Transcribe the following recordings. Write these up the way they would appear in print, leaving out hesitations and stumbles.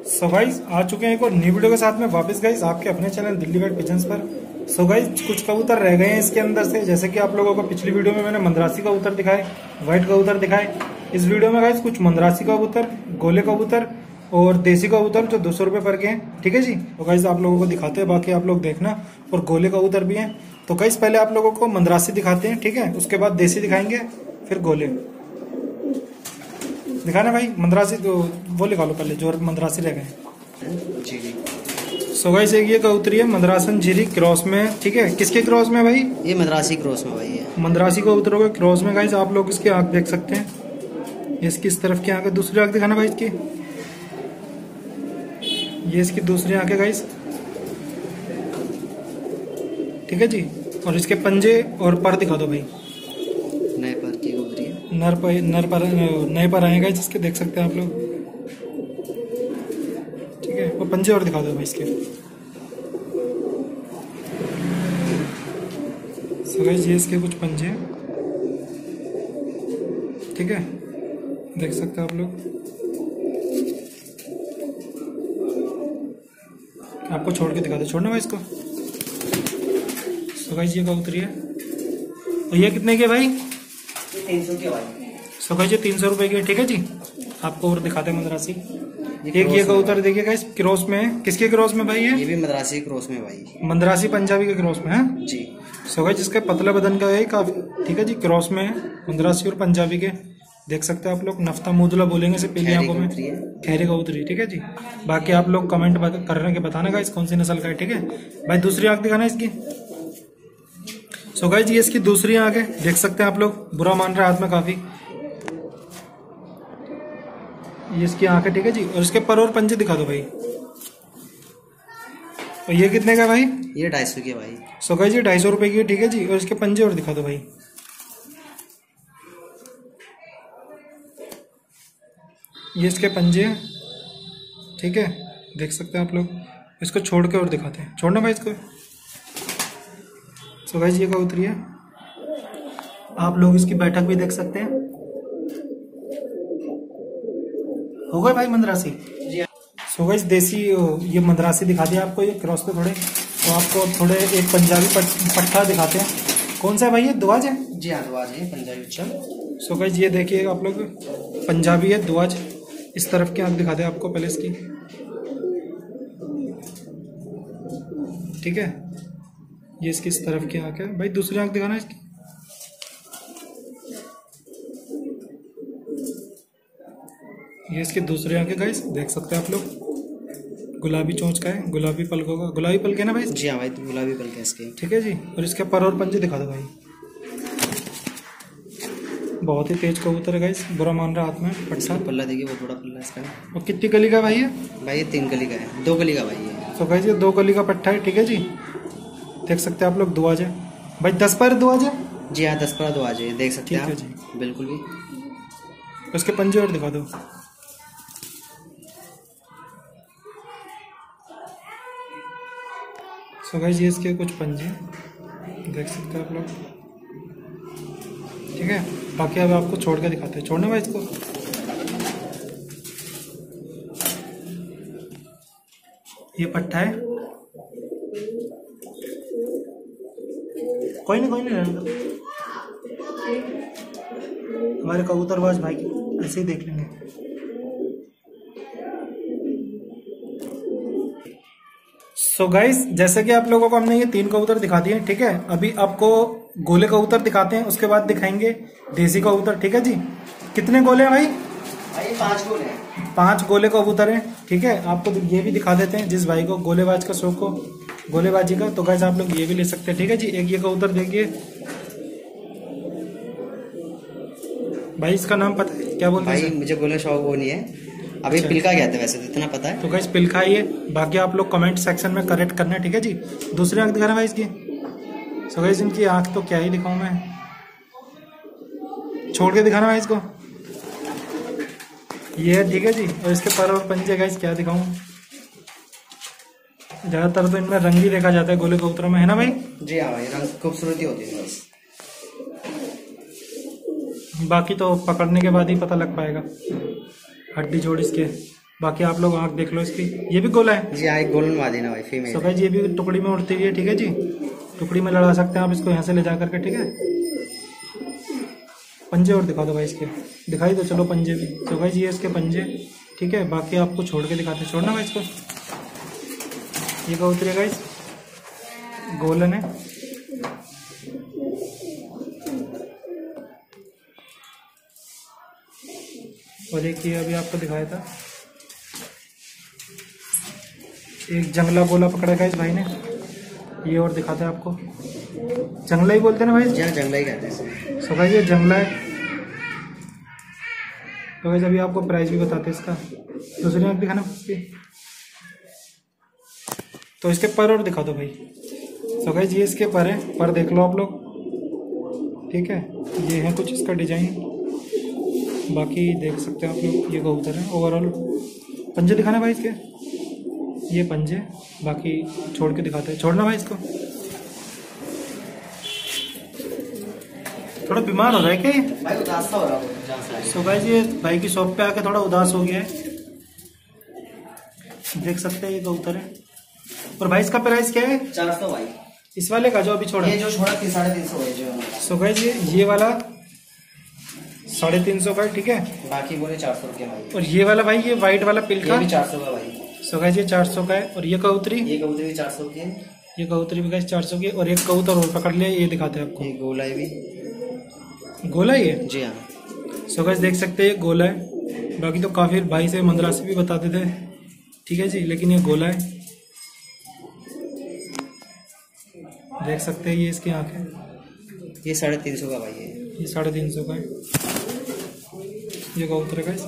So guys आ चुके हैं एक और न्यू वीडियो के साथ में वापस गाइस आपके अपने चैनल दिल्ली बर्ड पिजन्स पर। सो गाइस कुछ कबूतर रह गए हैं इसके अंदर से, जैसे कि आप लोगों को पिछली वीडियो में मैंने मंदरासी कबूतर दिखाए, व्हाइट कबूतर दिखाए। इस वीडियो में गाइस कुछ मंदरासी कबूतर, गोले कबूतर और देसी कबूतर जो 200 रुपए पर के हैं। ठीक है जी, तो गाइस आप लोगों को दिखाते हैं, बाकी आप लोग देखना। और गोले कबूतर भी हैं। तो गाइस पहले आप लोगों को मंदरासी दिखाते हैं, ठीक है, उसके बाद देसी दिखाएंगे, फिर गोले दिखाना भाई। मंदरासी तो वो निकालो पहले जो मंदरासी रह गए। सो गाइस एक ये कबूतरी है मद्रासन जीरी क्रॉस में, ठीक है। किसके क्रॉस में भाई? ये मद्रासी क्रॉस में भाई है। मद्रासी कबूतरों के क्रॉस में गाइस आप लोग इसकी आंख देख सकते हैं। इसकी इस तरफ की आंख है, दूसरी आंख दिखाना भाई इसकी। ये इसकी दूसरी आंख है गाइस, ठीक है जी। और इसके पंजे और पर दिखा दो भाई। नए पर की कबूतरी है, नए पर आएगा जिसके देख सकते हैं आप लोग, ठीक है। वो पंजे और दिखा दो भाई इसके। सो गाइस ये इसके कुछ पंजे हैं, ठीक है, देख सकते हैं आप लोग। आपको छोड़ के दिखा दो, छोड़ना भाई इसको। सो गाइस ये कबूतरी है। और ये कितने के भाई? 300 के भाई। सो गाइस ये 300 रुपए की, ठीक है जी। आपको और दिखाते हैं मद्रासी। एक ये कबूतर देखिए गाइस क्रॉस में है। किसके क्रॉस में भाई है? ये भी मद्रासी क्रॉस में भाई, मंदरासी पंजाबी के क्रॉस में है जी। सो गाइस जिसका पतला बदन का है काफी, ठीक है जी। क्रॉस में है मंदरासी और पंजाबी के, देख सकते हैं आप लोग। नफ्ता मुदला बोलेंगे इसे पीली आंखों में, खैरी कबूतरी, ठीक है जी। बाकी आप लोग कमेंट करने के बताना गाइस कौन सी नस्ल का है, ठीक है भाई। दूसरी आंख दिखाना इसकी। सो गाइस ये इसकी दूसरी आंख है, देख सकते हैं आप लोग। बुरा मान रहा है हाथ में काफी, ये इसकी आंख है, ठीक है जी। और इसके पर और पंजे दिखा दो भाई। और ये कितने का भाई? ये 250 के भाई। सो गाइस ये 250 रुपए की है, ठीक है जी। और इसके पंजे और दिखा दो भाई। ये इसके पंजे हैं, ठीक है, देख सकते हैं आप लोग। इसको छोड़ के और दिखाते हैं, छोड़ना भाई इसको। सो गाइस ये कबूतरी है, आप लोग इसकी बैठक भी देख सकते हैं। हो गए भाई मंदरासी जी। सो गाइस देसी ये मंदरासी दिखा दिया आपको, ये क्रॉस पे थोड़े। तो आपको थोड़े एक पंजाबी पट्टा दिखाते हैं। कौन सा है भाई? ये दुआज है जी हाँ, दुआज है पंजाबी उच्चम। सो गाइस ये देखिए आप लोग, पंजाबी है दुआज। इस तरफ की आंख दिखाते हैं आपको पहले इसकी, ठीक है। ये इसकी इस तरफ की आंख है भाई। दूसरी आंख दिखाना इसकी। ये इसकी दूसरी आंख है गाइस, देख सकते हैं आप लोग। गुलाबी चोंच का है, गुलाबी पलकों का, गुलाबी पलके ना भाई? जी हाँ भाई, तो गुलाबी पलक है इसके, ठीक है जी। और इसके पर और पंजे दिखा दो भाई। बहुत ही तेज कबूतर है गाइस, बुरा मान रहा हाथ में पट्टा। पल्ला देखिए, वो थोड़ा पल्ला इसका। और कितनी कली का भाई है? भाई ये 3 कली का है, 2 कली का भाई है। तो गाइस ये 2 कली का पट्टा है, ठीक है जी। देख सकते हैं आप लोग, दुआज है भाई। 10 पर दुआज है जी हाँ, 10 पर दुआज है, देख सकते हैं ठीक है जी, बिल्कुल भी। उसके पंजे और दिखा दो। सो गाइस ये इसके कुछ पंजे देख सकते हैं आप लोग, ठीक है। बाकी अब आपको छोड़ के दिखाते हैं, छोड़ना भाई इसको। ये पट्टा है, कोई नहीं रहने दो। हमारे कबूतरबाज भाई ऐसे ही देख लेंगे। सो गाइस जैसे कि आप लोगों को हमने ये 3 कबूतर दिखा दिए, ठीक है। अभी आपको गोले कबूतर दिखाते हैं, उसके बाद दिखाएंगे देसी कबूतर, ठीक है जी। कितने गोले हैं भाई? भाई 5 गोले हैं। 5 गोले कबूतर हैं, ठीक है। आपको ये भी दिखा देते हैं जिस भाई को गोलेबाज का शौक हो, गोलेबाजी का, तो गाइस आप लोग ये भी ले सकते हैं, ठीक है जी। एक ये कबूतर देखिए भाई, इसका नाम पता है क्या बोलते हैं? भाई मुझे गोले शौक वो नहीं है, अभी पिलका कहते हैं वैसे तो, इतना पता है। तो गाइस पिलखा ही है, बाकी आप लोग कमेंट सेक्शन में करेक्ट करना है, ठीक है जी। दूसरी आंख दिखाना भाई इसकी। सो गाइस इनकी आंख तो क्या ही दिखाऊं मैं, छोड़ के दिखाना भाई इसको। ये है, ठीक है जी। और इसके पर और पंजे गाइस क्या दिखाऊं, ज्यादातर तो इनमें रंग ही देखा जाता है गोले कबूतरों में, है ना भाई? जी हाँ भाई, रंग खूबसूरती होती है बस। बाकी तो पकड़ने के बाद ही पता लग पाएगा, हड्डी जोड़ इसके। बाकी आप लोग आँख देख लो इसकी, ये भी गोला है जी हाँ, एक गोल्डन मादी ना भाई, फीमेल। सो गाइस ये भी टुकड़ी में उड़ती हुई है, ठीक है जी। टुकड़ी में लड़ा सकते हैं आप इसको यहाँ से ले जा करके, ठीक है। पंजे और दिखा दो भाई इसके, दिखाई दो चलो पंजे भी। तो गाइस ये इसके पंजे, ठीक है। बाकी आपको छोड़ के दिखाते हैं, छोड़ना भाई इसको। ये कबूतर है गाइस, गोलन है। और एक ये अभी आपको दिखाया था, एक जंगला गोला पकड़ा गाइस भाई ने। ये और दिखाते हैं आपको, जंगला ही बोलते हैं ना भाई? जी हाँ, जंगला ही कहते हैं। सो गाइस ये जंगला है। तो गाइस अभी आपको प्राइस भी बताते हैं इसका। दूसरी आँख दिखाना इसकी, तो इसके पर और दिखा दो भाई। सो गाइस ये इसके पर है, पर देख लो आप लोग, ठीक है। ये है कुछ इसका डिजाइन, बाकी देख सकते हैं आप लोग। ये कबूतर है ओवरऑल। पंजे दिखाना भाई इसके, ये पंजे, बाकी छोड़ के दिखाते हैं। छोड़ना भाई इसको। थोड़ा बीमार हो रहा है क्या ये? भाई उदास सा हो रहा है। सो गाइस ये भाई की शॉप पे आके थोड़ा उदास हो गया है, देख सकते हैं। ये कबूतर है। और भाई इसका प्राइस क्या है? 400 भाई। इस वाले का जो अभी छोड़ा, ये जो छोड़ा 350 है जो। सो गाइस ये वाला 350 का है, ठीक है। बाकी बोले 400 रुपये भाई। और ये वाला भाई, ये व्हाइट वाला पिल का, ये भी 400 का भाई। सो गाइस ये 400 का है। और ये कबूतरी, ये कबूतर भी 400 की है। ये कबूतरी भी गाइस 400 की। और एक कबूतर और पकड़ लिया, ये दिखाते हैं आपको। ये गोला है भी। गोला ही है जी हाँ। सो गाइस देख सकते हैं, ये गोला है। बाकी तो काफी भाई से मंदरासी भी बताते थे, ठीक है जी, लेकिन ये गोला है, देख सकते हैं। ये इसकी आँख है। ये 350 का भाई है। ये 350 का है। ये कबूतर है गाइस।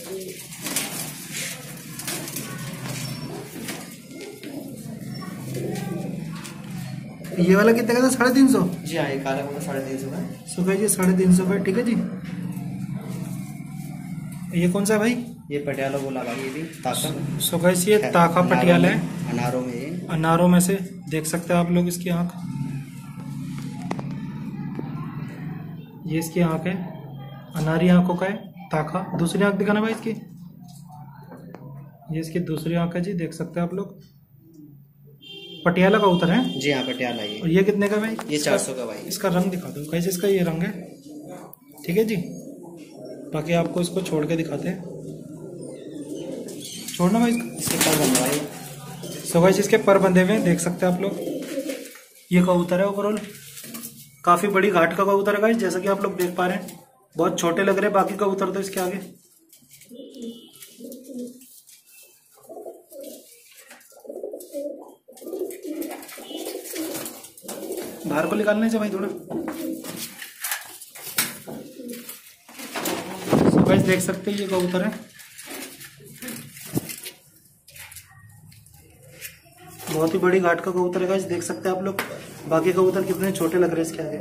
ये वाला कितने का था? 350। जी हाँ, ये काला कबूतर 350 का है। सो गाइस ये 350 का है, ठीक है जी। ये कौन सा है भाई? ये पटियाला गोला भाई, ये भी ताका। सो गाइस ये ताका पटियाला है, अनारों में। ये अनारों में से देख सकते हैं आप लोग इसकी आँख। ये इसकी आँख है, अनारी आंखों का है ताका। दूसरी आँख दिखाना भाई इसकी, ये इसकी दूसरी आँख है जी, देख सकते हैं आप लोग। पटियाला कबूतर है जी हाँ, पटियाला। ये और ये कितने का भाई? ये 400 का भाई। इसका रंग दिखा दो गाइस, इसका ये रंग है, ठीक है जी। बाकी आपको इसको छोड़ के दिखाते हैं, छोड़ना भाई इसके पर बंधा भाई। सो गाइस इसके पर बंधे हुए हैं, देख सकते हैं आप लोग। ये कबूतर है ओवरऑल, काफी बड़ी घाट का कबूतर है गाइस, जैसा कि आप लोग देख पा रहे हैं। बहुत छोटे लग रहे हैं बाकी कबूतर तो इसके आगे। बाहर को निकालने से भाई थोड़ा। सो गाइस देख सकते हैं, ये कबूतर है, बहुत ही बड़ी घाट का कबूतर है गाइस, देख सकते हैं आप लोग। बाकी कबूतर कितने छोटे लग रहे हैं इसके आगे,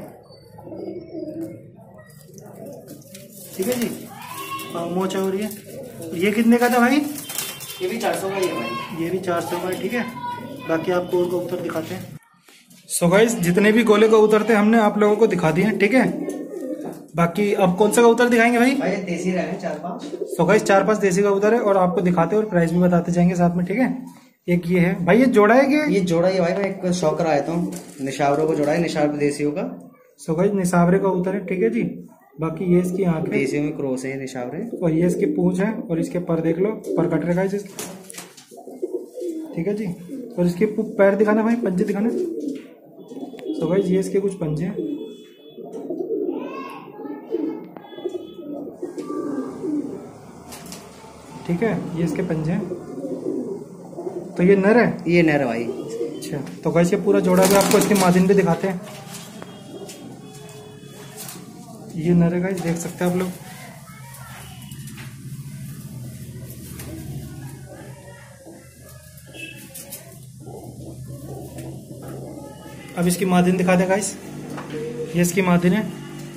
ठीक है जी। मोचा हो रही है। ये कितने का था भाई? ये भी 400 का ही है भाई। ये भी 400 का है, ठीक है। बाकी आपको और कबूतर दिखाते हैं। सो गाइस जितने भी गोले कबूतर थे हमने आप लोगों को दिखा दिए, ठीक है। बाकी अब कौन सा कबूतर दिखाएंगे भाई? भाई देसी रहे 4-5। सो गाइस 4-5 देसी कबूतर है और आपको दिखाते और प्राइस भी बताते जाएंगे साथ में, ठीक है। एक ये है भाई, ये जोड़ा है क्या? ये जोड़ा ही भाई, मैं एक शौक कराया था निशावरों को जोड़ा है, निशावर देसियों का। सो गाइस निसावरे कबूतर है, ठीक है जी। बाकी ये इसकी आंख है, देसियों में क्रॉस है निशावरे। और ये इसकी पूंछ है और इसके पर देख लो, पर कट रखा है इसके, ठीक है जी। और इसके पैर दिखाना भाई, पंजे दिखाना। सो गाइस ये इसके कुछ पंजे हैं, ठीक है। ये इसके पंजे हैं। तो ये नर है, ये नर भाई। अच्छा। तो गाइस ये पूरा जोड़ा भी आपको इसकी मादिन भी दिखाते हैं। ये नर है गाइस, देख सकते हैं आप लोग। अब इसकी मादिन दिखा दे गाइस, ये इसकी मादिन है,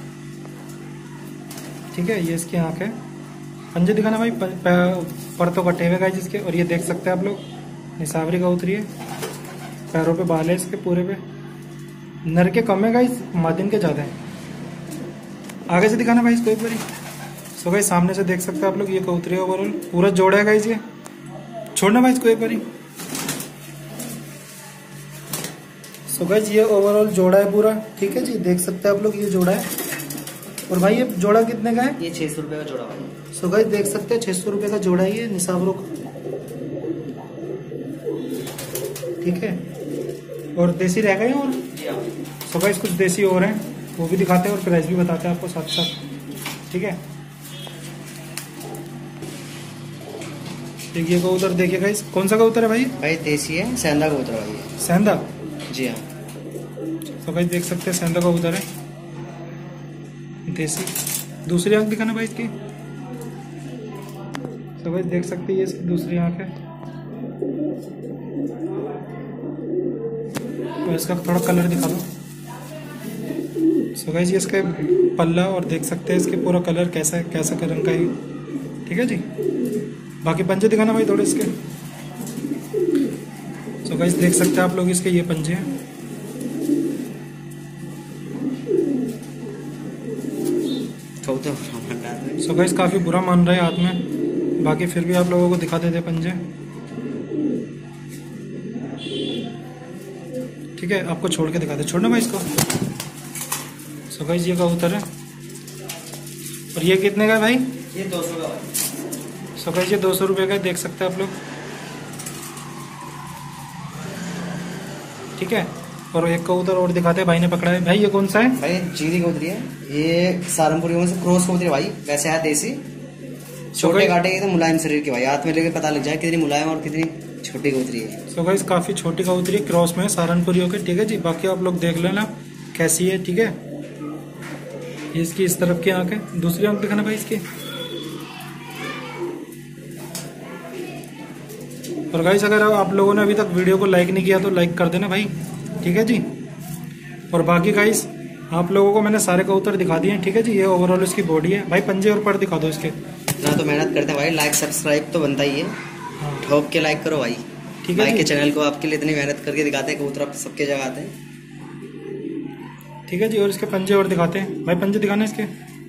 ठीक है। ये इसकी आंख है, पंजे दिखाना भाई, पर तो कटे हुए गाइस इसके। और ये देख सकते हैं आप लोग, निसावरी का उतरी है, पैरों पे बाल है इसके पूरे पे। नर के कम है गाइस, मादिन के ज्यादा है। आगे से दिखाना भाई इसको एक बारी। सो गाइस सामने से देख सकते हैं आप लोग, ये कबूतरी है ओवरऑल, पूरा जोड़ा है गाइस ये। छोड़ना भाई इसको एक बारी। सो गाइस ये ओवरऑल जोड़ा है पूरा, ठीक है जी, देख सकते हैं आप लोग ये जोड़ा है। और भाई ये जोड़ा कितने का है? ये 600 रुपये का जोड़ा भाई। सो गाइस देख सकते हैं 600 रुपये का जोड़ा है ये निसाबरों का, ठीक है। और देसी रह गए और सो गाइस कुछ देसी और हैं, वो भी दिखाते हैं और प्राइस भी बताते हैं आपको साथ साथ, ठीक है। देखिए कबूतर देखिए गाइस, कौन सा कबूतर है भाई? भाई देसी है, सेंधा कबूतर भाई है। सेंधा? जी हाँ। तो गाइस देख सकते हैं सेंधा कबूतर है देसी। दूसरी आंख दिखाना भाई इसकी। तो गाइस देख सकते हैं ये इसकी दूसरी आंख है। और इसका थोड़ा कलर दिखा दो। सो गाइस ये इसका पल्ला और देख सकते हैं इसके पूरा कलर कैसा है, कैसा रंग का है, ठीक है जी। बाकी पंजे दिखाना भाई थोड़े इसके। सो गाइस देख सकते हैं आप लोग इसके ये पंजे हैं। सो गाइस काफी बुरा मान रहा है हाथ में, बाकी फिर भी आप लोगों को दिखा देते पंजे, ठीक है। आपको छोड़ के दिखाते, छोड़ना भाई इसको। सो गाइस ये कबूतर है और ये कितने का है भाई? ये 200 का भाई। सो गाइस ये 200 रुपये का है, देख सकते हैं आप लोग, ठीक है। और एक कबूतर और दिखाते हैं, भाई ने पकड़ा है। भाई ये कौन सा है? भाई जीरी कबूतरी है, ये सहारनपुरी में से क्रॉस कबूतरी भाई। वैसे है देसी, छोटे काटे के तो मुलायम शरीर के भाई, हाथ में लेके पता लग जाए कितनी मुलायम और कितनी छोटी कबूतरी है। सो गाइस काफी छोटी कबूतरी है, क्रॉस में सहारनपुरियों के, ठीक है जी। बाकी आप लोग देख लेना कैसी है, ठीक है। ये इसकी इस तरफ की आंख है, दूसरी आंख दिखाना भाई इसकी। और गाइस अगर आप लोगों ने अभी तक वीडियो को लाइक नहीं किया तो लाइक कर देना भाई, ठीक है जी। और बाकी गाइस आप लोगों को मैंने सारे कबूतर दिखा दिए हैं, ठीक है जी। ये ओवरऑल इसकी बॉडी है भाई। पंजे और पर दिखा दो इसके। इतना तो मेहनत करते हैं भाई, लाइक सब्सक्राइब तो बनता ही है। हाँ ठोक के लाइक करो भाई, ठीक है भाई जी। के चैनल को आपके लिए इतनी मेहनत करके दिखाते हैं, कबूतर आप सबके जगह आते हैं, ठीक है जी। और इसके पंजे और दिखाते हैं भाई, पंजे दिखाने इसके।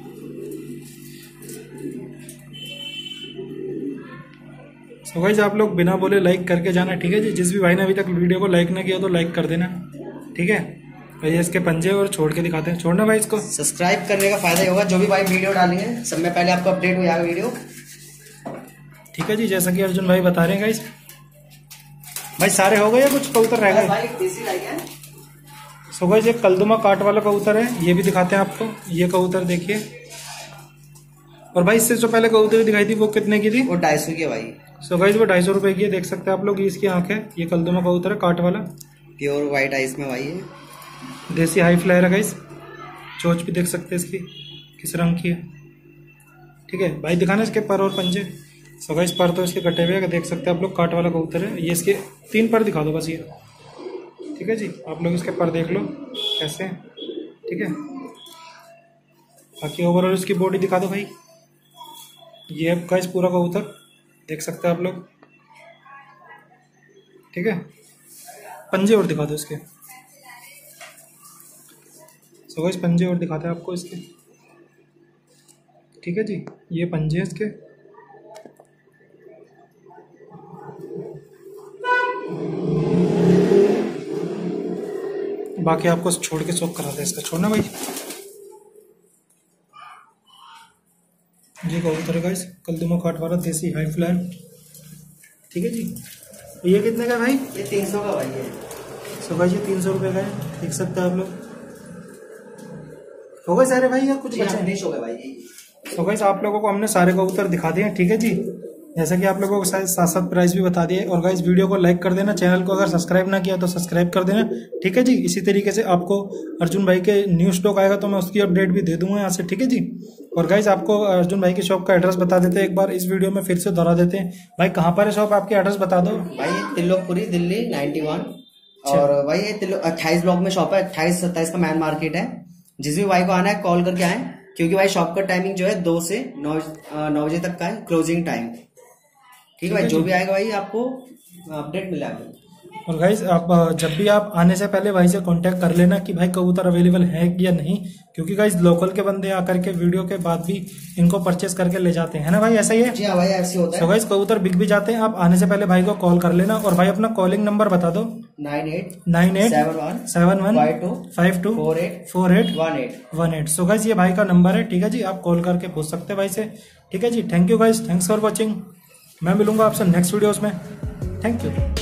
सो गाइस आप लोग बिना बोले लाइक करके जाना, ठीक है जी। जिस भी भाई ने अभी तक वीडियो को लाइक ना किया तो लाइक कर देना, ठीक है भाई। इसके पंजे और छोड़ के दिखाते हैं, छोड़ना भाई इसको। सब्सक्राइब करने का फायदा ही होगा, जो भी भाई वीडियो डालेंगे सब में पहले आपको अपडेट हो जाएगा वीडियो, ठीक है जी। जैसा कि अर्जुन भाई बता रहे हैं गाइस, भाई सारे हो गए या कुछ कबूतर रह गए? भाई देसी लाइक है। सो गाइस ये कलदुमा काट वाला कबूतर है, ये भी दिखाते हैं आपको। ये कबूतर देखिए। और भाई इससे जो पहले कबूतर दिखाई थी वो कितने की थी? वो 250 की है भाई। सो गाइस वो 250 रुपए की है, देख सकते हैं आप लोग। ये इसकी आंख है, ये कलदुमा कबूतर है काट वाला, प्योर व्हाइट आइस में भाई है, देसी हाई फ्लायर है गाइस। चोंच भी देख सकते हैं इसकी किस रंग की है, ठीक है भाई। दिखाना इसके पर और पंजे। सो गाइस पर तो इसके कटे हुए देख सकते हैं आप लोग, काट वाला कबूतर है ये। इसके 3 पर दिखा दो बस ये, ठीक है जी। आप लोग इसके पर देख लो कैसे हैं, ठीक है। बाकी ओवरऑल इसकी बॉडी दिखा दो भाई। ये है गाइस पूरा कबूतर, देख सकते हैं आप लोग, ठीक है। पंजे और दिखा दो इसके। सो गाइस पंजे और दिखाते हैं आपको इसके, ठीक है जी। ये पंजे हैं इसके। बाकी आपको छोड़ के शौक कराते हैं इसका, छोड़ना भाई। ये कबूतर है गाइस, कलदुमा काट वाला देसी हाई फ्लायर, ठीक है जी। ये कितने का है भाई? ये 300 का भाई है। सो गाइस ये 300 रुपये का है, देख सकते हैं आप लोग। हो गए सारे भाई या कुछ बचे? फिनिश हो गया भाई। सो गाइस आप लोगों को हमने सारे कबूतर दिखा दिए हैं, ठीक है जी। जैसा कि आप लोगों को साथ साथ प्राइस भी बता दिए। और गाइस वीडियो को लाइक कर देना, चैनल को अगर सब्सक्राइब ना किया तो सब्सक्राइब कर देना, ठीक है जी। इसी तरीके से आपको अर्जुन भाई के न्यू स्टॉक आएगा तो मैं उसकी अपडेट भी दे दूंगा यहाँ से, ठीक है जी। और गाइस आपको अर्जुन भाई की शॉप का एड्रेस बता देते हैं एक बार, इस वीडियो में फिर से दोहरा देते हैं। भाई कहाँ पर है शॉप, आपकी एड्रेस बता दो भाई। तिलोकपुरी दिल्ली 91, और भाई ये 28 ब्लॉक में शॉप है, 28-27 का मैन मार्केट है। जिस भी भाई को आना है कॉल करके आए, क्योंकि भाई शॉप का टाइमिंग जो है 2 से 9 बजे तक का है, क्लोजिंग टाइम, ठीक है भाई। जो भी आएगा भाई आपको अपडेट मिलेगा। और गाइज आप जब भी आप आने से पहले भाई से कांटेक्ट कर लेना कि भाई कबूतर अवेलेबल है या नहीं, क्योंकि गाइज लोकल के बंदे आकर के वीडियो के बाद भी इनको परचेस करके ले जाते हैं ना भाई, ऐसा ही है? जी हाँ भाई, ऐसे होता है। तो गाइज कबूतर बिक भी जाते हैं, आप आने से पहले भाई को कॉल कर लेना। और भाई अपना कॉलिंग नंबर बता दो। 9871724818। सो गाइज ये भाई का नंबर है, ठीक है जी, आप कॉल करके पूछ सकते हैं भाई से, ठीक है जी। Thank you guys, thanks for watching. मैं मिलूंगा आपसे नेक्स्ट वीडियोस में। Thank you.